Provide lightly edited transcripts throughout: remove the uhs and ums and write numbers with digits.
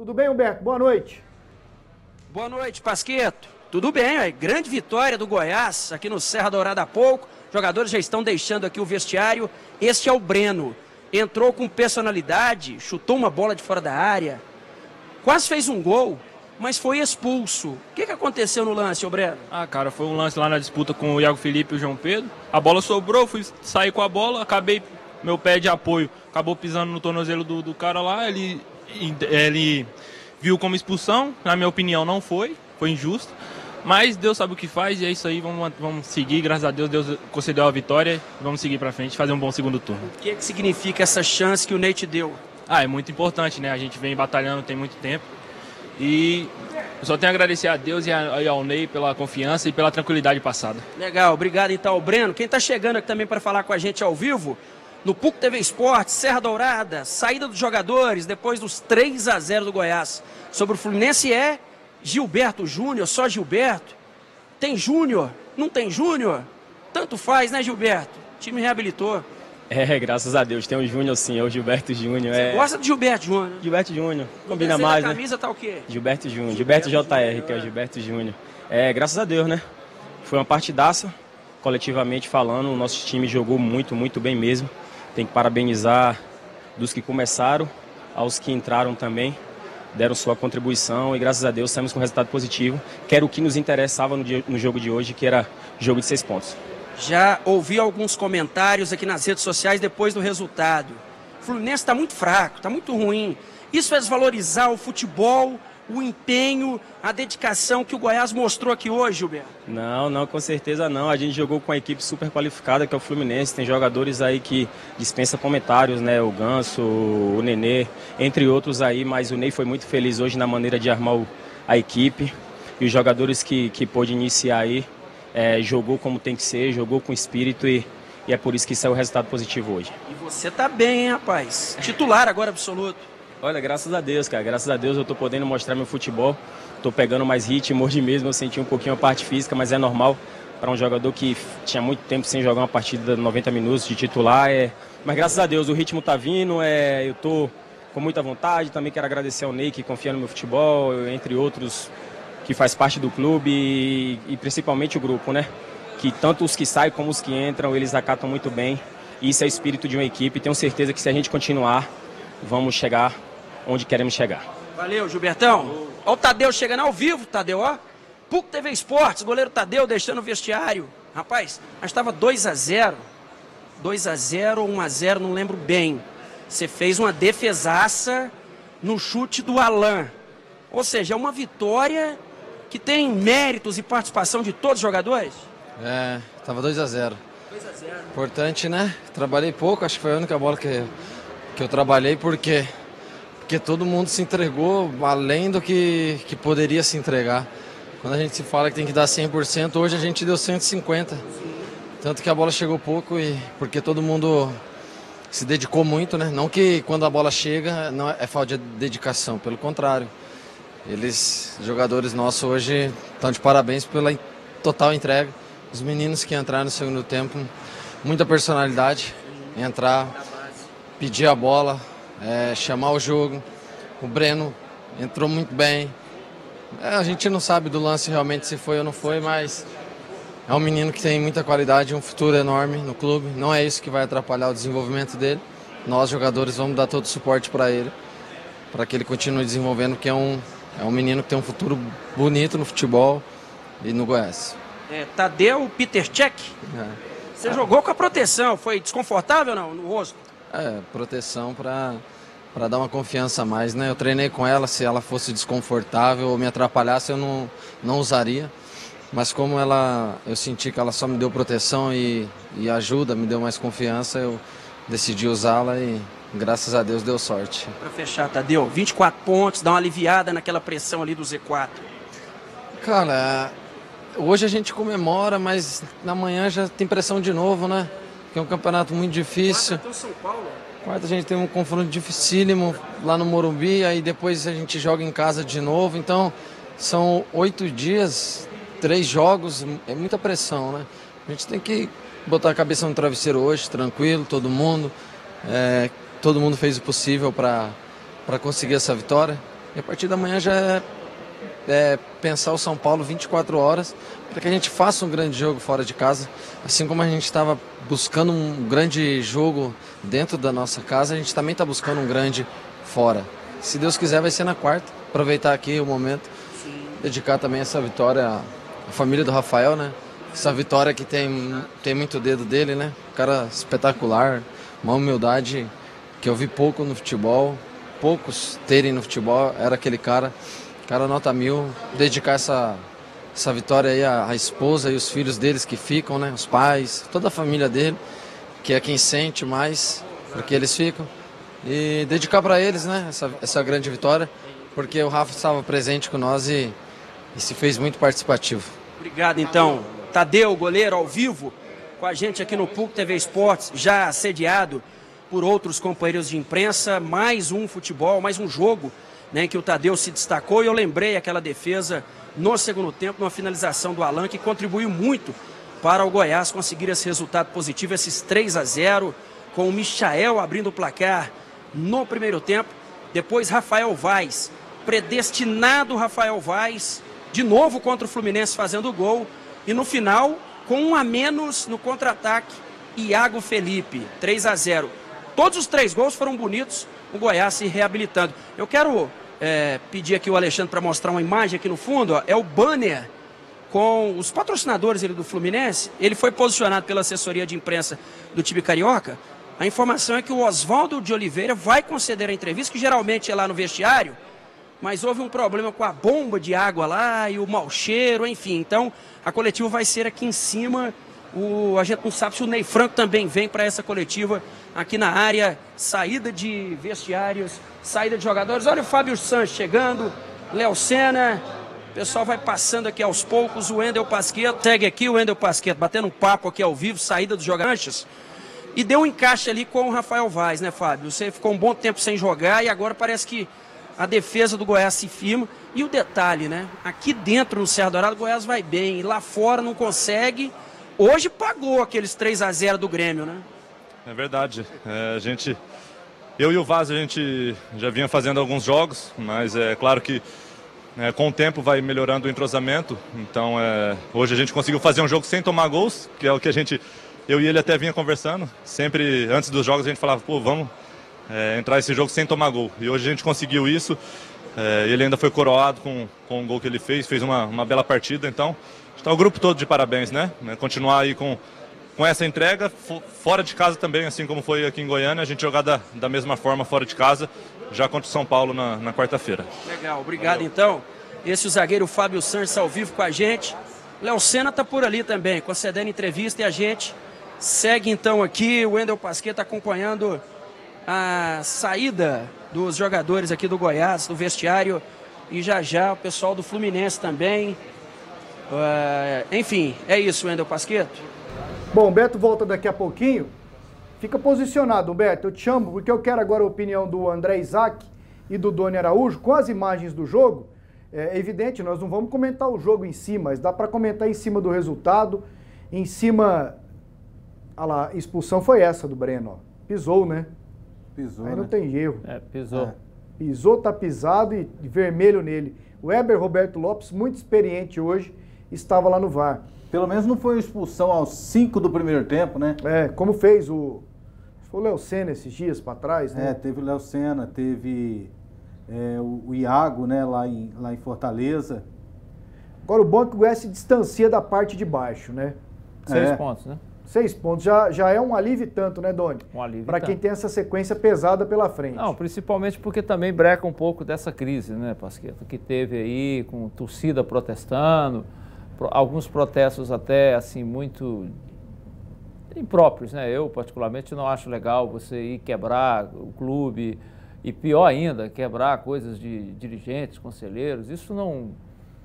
Tudo bem, Humberto? Boa noite. Boa noite, Pasqueto. Tudo bem, grande vitória do Goiás aqui no Serra Dourada há pouco. Os jogadores já estão deixando aqui o vestiário. Este é o Breno. Entrou com personalidade, chutou uma bola de fora da área, quase fez um gol, mas foi expulso. O que aconteceu no lance, ô Breno? Cara, foi um lance lá na disputa com o Iago Felipe e o João Pedro. A bola sobrou, fui sair com a bola, acabei, meu pé de apoio acabou pisando no tornozelo do cara lá. Ele viu como expulsão, na minha opinião não foi injusto. Mas Deus sabe o que faz e é isso aí, vamos seguir, graças a Deus, Deus concedeu a vitória, vamos seguir pra frente, fazer um bom segundo turno. O que significa essa chance que o Ney te deu? É muito importante, né? A gente vem batalhando tem muito tempo e eu só tenho a agradecer a Deus e ao Ney pela confiança e pela tranquilidade passada. Legal, obrigado então ao Breno. Quem tá chegando aqui também para falar com a gente ao vivo, no PUC TV Esportes, Serra Dourada, saída dos jogadores depois dos 3-0 do Goiás sobre o Fluminense é Gilberto Júnior, só Gilberto. Tem Júnior? Não tem Júnior? Tanto faz, né, Gilberto? O time reabilitou. Graças a Deus. Tem o Júnior, sim, é o Gilberto Júnior. Você gosta de Gilberto Júnior? Gilberto Júnior, combina mais, né? A né? camisa tá o quê? Gilberto Júnior, Gilberto JR, que é o Gilberto Júnior. Graças a Deus, né? Foi uma partidaça, coletivamente falando. O nosso time jogou muito, muito bem mesmo. Tem que parabenizar dos que começaram, aos que entraram também. Deram sua contribuição e graças a Deus saímos com resultado positivo, que era o que nos interessava no jogo de hoje, que era jogo de 6 pontos. Já ouvi alguns comentários aqui nas redes sociais depois do resultado. O Fluminense está muito fraco, está muito ruim. Isso vai desvalorizar o futebol, o empenho, a dedicação que o Goiás mostrou aqui hoje, Gilberto? Não, com certeza não. A gente jogou com uma equipe super qualificada, que é o Fluminense. Tem jogadores aí que dispensam comentários, né? O Ganso, o Nenê, entre outros aí. Mas o Ney foi muito feliz hoje na maneira de armar a equipe. E os jogadores que pôde iniciar aí, jogou como tem que ser, jogou com espírito e é por isso que saiu o resultado positivo hoje. E você tá bem, hein, rapaz? Titular agora absoluto. Olha, graças a Deus, cara. Graças a Deus eu tô podendo mostrar meu futebol. Tô pegando mais ritmo. Hoje mesmo eu senti um pouquinho a parte física, mas é normal para um jogador que tinha muito tempo sem jogar uma partida de 90 minutos de titular. Mas graças a Deus o ritmo tá vindo, eu tô com muita vontade. Também quero agradecer ao Ney que confia no meu futebol, entre outros que faz parte do clube e principalmente o grupo, né? Que tanto os que saem como os que entram, eles acatam muito bem. E isso é o espírito de uma equipe. Tenho certeza que se a gente continuar, vamos chegar onde queremos chegar. Valeu, Gilbertão. Ó o Tadeu chegando ao vivo, Tadeu, ó. PUC TV Esportes, goleiro Tadeu deixando o vestiário. Rapaz, mas estava 2-0. 2-0 ou 1-0, não lembro bem. Você fez uma defesaça no chute do Alan. Ou seja, é uma vitória que tem méritos e participação de todos os jogadores? Tava 2-0. Importante, né? Trabalhei pouco, acho que foi a única bola que eu trabalhei, porque todo mundo se entregou além do que poderia se entregar. Quando a gente se fala que tem que dar 100%, hoje a gente deu 150%. Tanto que a bola chegou pouco e porque todo mundo se dedicou muito, né? Não que quando a bola chega não é falta de dedicação, pelo contrário. Jogadores nossos hoje, estão de parabéns pela total entrega. Os meninos que entraram no segundo tempo, muita personalidade, entrar, pedir a bola, chamar o jogo. O Breno entrou muito bem. A gente não sabe do lance realmente se foi ou não foi, mas é um menino que tem muita qualidade, um futuro enorme no clube. Não é isso que vai atrapalhar o desenvolvimento dele. Nós, jogadores, vamos dar todo o suporte para ele, para que ele continue desenvolvendo, porque é um menino que tem um futuro bonito no futebol e no Goiás. Tadeu Peter Cech. Você jogou com a proteção, foi desconfortável não, no rosto? Proteção para dar uma confiança a mais, né? Eu treinei com ela, se ela fosse desconfortável ou me atrapalhasse, eu não usaria. Mas como eu senti que ela só me deu proteção e ajuda, me deu mais confiança, eu decidi usá-la e graças a Deus deu sorte. Para fechar, Tadeu, 24 pontos, dá uma aliviada naquela pressão ali do Z4. Cara, hoje a gente comemora, mas na manhã já tem pressão de novo, né? Que é um campeonato muito difícil. Quarta, São Paulo. Quarta a gente tem um confronto dificílimo lá no Morumbi, aí depois a gente joga em casa de novo. Então são 8 dias, 3 jogos, é muita pressão, né? A gente tem que botar a cabeça no travesseiro hoje, tranquilo, todo mundo. Todo mundo fez o possível para conseguir essa vitória. E a partir da manhã já é pensar o São Paulo 24 horas para que a gente faça um grande jogo fora de casa. Assim como a gente estava buscando um grande jogo dentro da nossa casa, a gente também está buscando um grande fora. Se Deus quiser, vai ser na quarta. Aproveitar aqui o momento, dedicar também essa vitória à família do Rafael, né? Essa vitória que tem muito dedo dele, né? Um cara espetacular, uma humildade que eu vi pouco no futebol, poucos terem no futebol, era aquele cara nota 1000, dedicar essa vitória aí à esposa e os filhos deles que ficam, né? Os pais, toda a família dele, que é quem sente mais, porque eles ficam. E dedicar para eles, né? Essa grande vitória, porque o Rafa estava presente com nós e se fez muito participativo. Obrigado, então. Tadeu, goleiro, ao vivo, com a gente aqui no PUC TV Esportes, já assediado por outros companheiros de imprensa, mais um futebol, mais um jogo, né, que o Tadeu se destacou, e eu lembrei aquela defesa no segundo tempo, numa finalização do Alan, que contribuiu muito para o Goiás conseguir esse resultado positivo, esses 3-0, com o Michael abrindo o placar no primeiro tempo, depois Rafael Vaz, predestinado Rafael Vaz, de novo contra o Fluminense fazendo o gol, e no final, com um a menos no contra-ataque, Iago Felipe, 3-0. Todos os 3 gols foram bonitos, o Goiás se reabilitando. Eu quero pedir aqui o Alexandre para mostrar uma imagem aqui no fundo, ó, é o banner com os patrocinadores do Fluminense. Ele foi posicionado pela assessoria de imprensa do time carioca. A informação é que o Oswaldo de Oliveira vai conceder a entrevista, que geralmente é lá no vestiário, mas houve um problema com a bomba de água lá e o mau cheiro, enfim. Então, a coletiva vai ser aqui em cima. A gente não sabe se o Ney Franco também vem para essa coletiva aqui na área. Saída de vestiários, saída de jogadores. Olha o Fábio Sanches chegando, Léo Senna. O pessoal vai passando aqui aos poucos. O Wendel Pasquetto, segue aqui o Wendel Pasquetto, batendo um papo aqui ao vivo, saída dos jogadores. E deu um encaixe ali com o Rafael Vaz, né, Fábio? Você ficou um bom tempo sem jogar e agora parece que a defesa do Goiás se firma. E o detalhe, né? Aqui dentro no Serra Dourada o Goiás vai bem, e lá fora não consegue. Hoje pagou aqueles 3-0 do Grêmio, né? É verdade. Eu e o Vaz, a gente já vinha fazendo alguns jogos, mas é claro que com o tempo vai melhorando o entrosamento. Então, hoje a gente conseguiu fazer um jogo sem tomar gols, que é o que eu e ele até vinha conversando. Sempre, antes dos jogos, a gente falava, pô, vamos entrar esse jogo sem tomar gol. E hoje a gente conseguiu isso. Ele ainda foi coroado com o gol que ele fez uma bela partida. Então, está o grupo todo de parabéns, né? Continuar aí com essa entrega, fora de casa também, assim como foi aqui em Goiânia, a gente jogar da mesma forma fora de casa, já contra o São Paulo na quarta-feira. Legal, obrigado. Valeu. Então. Esse é o zagueiro Fábio Sanches ao vivo com a gente. Léo Senna está por ali também, concedendo entrevista, e a gente segue então aqui. O Wendel Pasquetto acompanhando a saída dos jogadores aqui do Goiás, do vestiário, e já o pessoal do Fluminense também. Enfim, é isso, Wendel Pasquetto. Bom, o Beto volta daqui a pouquinho. Fica posicionado, Beto. Eu te chamo porque eu quero agora a opinião do André Isaac e do Doni Araújo com as imagens do jogo. É evidente, nós não vamos comentar o jogo em si, mas dá para comentar em cima do resultado, em cima... Olha lá, a expulsão foi essa do Breno, ó. Pisou, né? Pisou, aí não tem erro. Pisou. Pisou, tá pisado e vermelho nele. O Weber Roberto Lopes, muito experiente hoje, estava lá no VAR. Pelo menos não foi expulsão aos 5 do primeiro tempo, né? Como fez o Léo Senna esses dias para trás, né? Teve o Léo Senna, teve o Iago, né, lá em Fortaleza. Agora o bom é que o Goiás se distancia da parte de baixo, né? 6 pontos, né? 6 pontos, já é um alívio tanto, né, Doni? Um alívio para quem tem essa sequência pesada pela frente. Não, principalmente porque também breca um pouco dessa crise, né, Pasquetto, que teve aí com torcida protestando, alguns protestos até, assim, muito impróprios, né? Eu, particularmente, não acho legal você ir quebrar o clube e, pior ainda, quebrar coisas de dirigentes, conselheiros. Isso não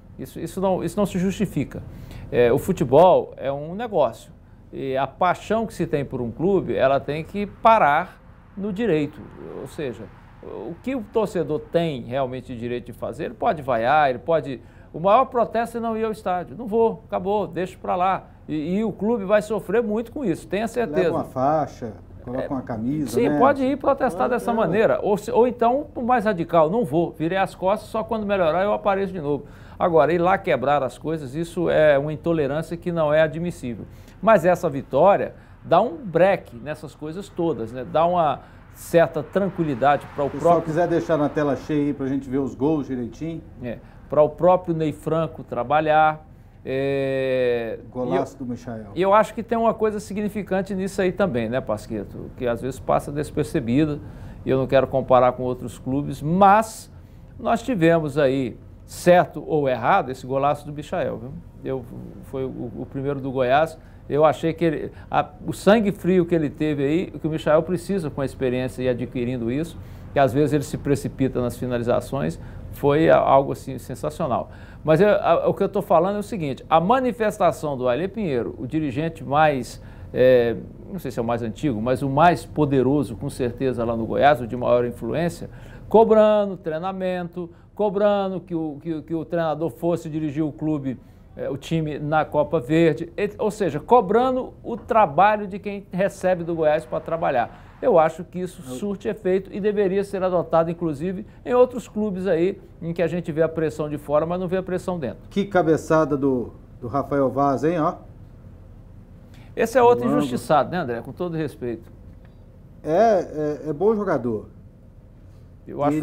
se justifica. O futebol é um negócio. E a paixão que se tem por um clube, ela tem que parar no direito. Ou seja, o que o torcedor tem realmente direito de fazer, ele pode vaiar, ele pode... O maior protesto é não ir ao estádio. Não vou, acabou, deixa para lá. E o clube vai sofrer muito com isso, tenha certeza. Leva uma faixa. Coloca uma camisa, sim, né? pode ir protestar dessa maneira. Ou então, o mais radical, não vou, virei as costas, só quando melhorar eu apareço de novo. Agora, ir lá quebrar as coisas, isso é uma intolerância que não é admissível. Mas essa vitória dá um break nessas coisas todas, né? Dá uma certa tranquilidade para o próprio... Se quiser deixar na tela cheia aí para a gente ver os gols direitinho. Para o próprio Ney Franco trabalhar. Golaço do Michael. E eu acho que tem uma coisa significante nisso aí também, né, Pasquetto? Que às vezes passa despercebida, e eu não quero comparar com outros clubes, mas nós tivemos aí, certo ou errado, esse golaço do Michael, viu? Foi o primeiro do Goiás. Eu achei que o sangue frio que ele teve aí, que o Michael precisa com a experiência e adquirindo isso, que às vezes ele se precipita nas finalizações, foi algo assim sensacional. Mas o que eu estou falando é o seguinte, a manifestação do Ailê Pinheiro, o dirigente mais, não sei se é o mais antigo, mas o mais poderoso, com certeza, lá no Goiás, o de maior influência, cobrando treinamento, cobrando que o treinador fosse dirigir o clube, o time na Copa Verde, ou seja, cobrando o trabalho de quem recebe do Goiás para trabalhar. Eu acho que isso surte efeito e deveria ser adotado, inclusive, em outros clubes aí, em que a gente vê a pressão de fora, mas não vê a pressão dentro. Que cabeçada do Rafael Vaz, hein, ó. Esse é outro injustiçado, né, André? Com todo respeito. É bom jogador. Eu acho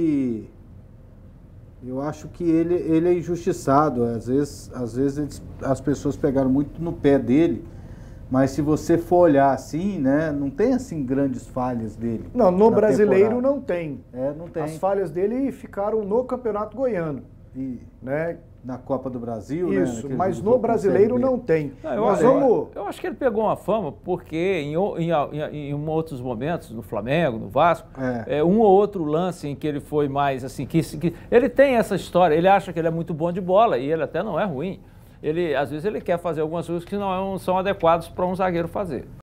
que ele é injustiçado. Às vezes as pessoas pegaram muito no pé dele, mas se você for olhar assim, né, não tem assim grandes falhas dele. Não, no Brasileiro não tem. Não tem. As falhas dele ficaram no Campeonato Goiano. Né? Na Copa do Brasil, isso, né? mas no Brasileiro não tem. Eu acho que ele pegou uma fama porque em outros momentos, no Flamengo, no Vasco, um ou outro lance em que ele foi mais assim, que ele tem essa história, ele acha que ele é muito bom de bola e ele até não é ruim. Às vezes ele quer fazer algumas coisas que não são adequadas para um zagueiro fazer.